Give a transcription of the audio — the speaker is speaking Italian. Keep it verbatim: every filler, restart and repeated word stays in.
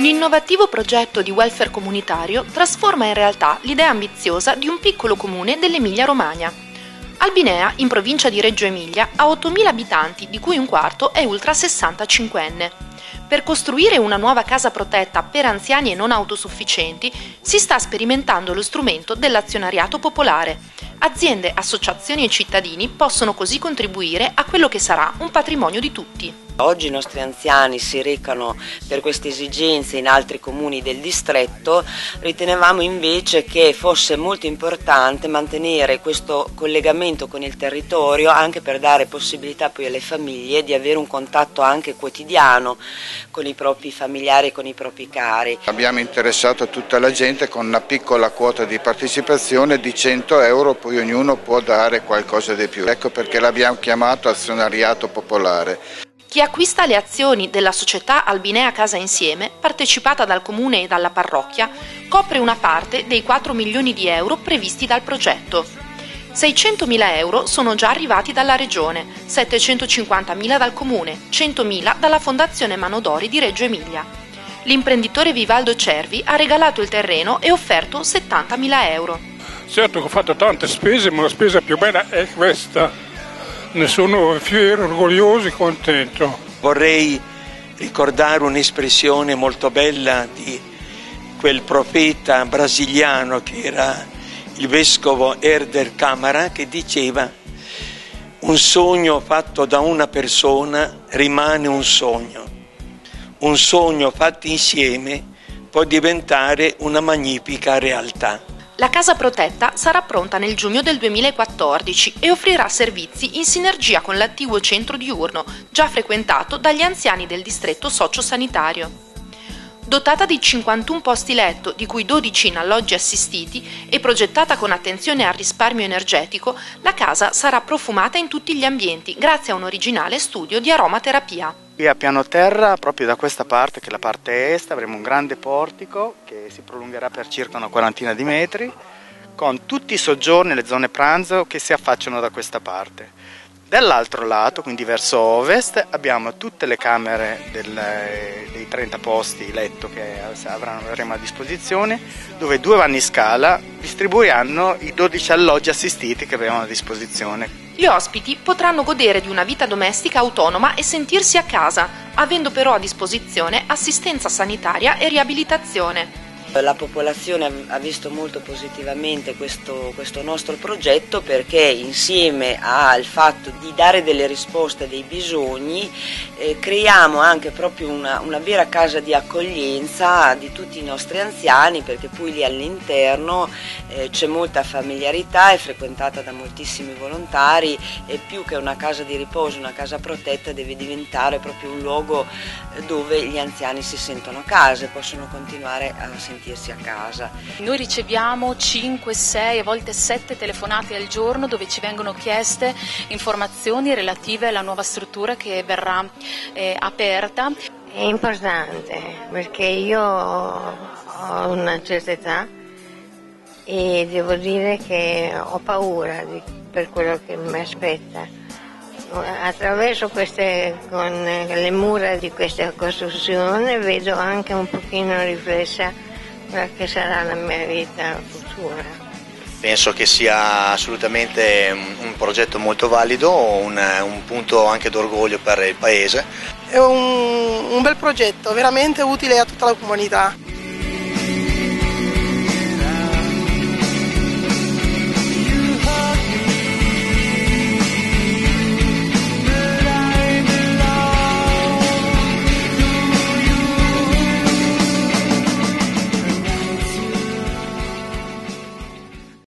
L'innovativo progetto di welfare comunitario trasforma in realtà l'idea ambiziosa di un piccolo comune dell'Emilia-Romagna. Albinea, in provincia di Reggio Emilia, ha ottomila abitanti, di cui un quarto è ultra sessantacinquenne. Per costruire una nuova casa protetta per anziani e non autosufficienti si sta sperimentando lo strumento dell'azionariato popolare. Aziende, associazioni e cittadini possono così contribuire a quello che sarà un patrimonio di tutti. Oggi i nostri anziani si recano per queste esigenze in altri comuni del distretto, ritenevamo invece che fosse molto importante mantenere questo collegamento con il territorio anche per dare possibilità poi alle famiglie di avere un contatto anche quotidiano con i propri familiari e con i propri cari. Abbiamo interessato tutta la gente con una piccola quota di partecipazione di cento euro, poi ognuno può dare qualcosa di più. Ecco perché l'abbiamo chiamato azionariato popolare. Chi acquista le azioni della società Albinea Casa Insieme, partecipata dal comune e dalla parrocchia, copre una parte dei quattro milioni di euro previsti dal progetto. seicentomila euro sono già arrivati dalla regione, settecentocinquantamila dal comune, centomila dalla Fondazione Manodori di Reggio Emilia. L'imprenditore Vivaldo Cervi ha regalato il terreno e offerto settantamila euro. Certo che ho fatto tante spese, ma la spesa più bella è questa. Ne sono fiero, orgoglioso e contento. Vorrei ricordare un'espressione molto bella di quel profeta brasiliano che era il vescovo Herder Câmara, che diceva: un sogno fatto da una persona rimane un sogno, un sogno fatto insieme può diventare una magnifica realtà. La casa protetta sarà pronta nel giugno del duemilaquattordici e offrirà servizi in sinergia con l'attivo centro diurno, già frequentato dagli anziani del distretto sociosanitario. Dotata di cinquantuno posti letto, di cui dodici in alloggi assistiti, e progettata con attenzione al risparmio energetico, la casa sarà profumata in tutti gli ambienti, grazie a un originale studio di aromaterapia. Qui a piano terra, proprio da questa parte, che è la parte est, avremo un grande portico che si prolungherà per circa una quarantina di metri, con tutti i soggiorni e le zone pranzo che si affacciano da questa parte. Dall'altro lato, quindi verso ovest, abbiamo tutte le camere del, dei trenta posti letto che avremo a disposizione, dove due vanni scala distribuiranno i dodici alloggi assistiti che abbiamo a disposizione. Gli ospiti potranno godere di una vita domestica autonoma e sentirsi a casa, avendo però a disposizione assistenza sanitaria e riabilitazione. La popolazione ha visto molto positivamente questo, questo nostro progetto, perché insieme al fatto di dare delle risposte ai bisogni eh, creiamo anche proprio una, una vera casa di accoglienza di tutti i nostri anziani, perché poi lì all'interno eh, c'è molta familiarità, è frequentata da moltissimi volontari e più che una casa di riposo, una casa protetta deve diventare proprio un luogo dove gli anziani si sentono a casa e possono continuare a sentirsi a casa. Noi riceviamo cinque, sei, a volte sette telefonate al giorno dove ci vengono chieste informazioni relative alla nuova struttura che verrà eh, aperta. È importante perché io ho una certa età e devo dire che ho paura di, per quello che mi aspetta. Attraverso queste, con le mura di questa costruzione vedo anche un pochino riflessa quella che sarà la mia vita futura. Penso che sia assolutamente un progetto molto valido, un, un punto anche d'orgoglio per il Paese. È un, un bel progetto, veramente utile a tutta la comunità.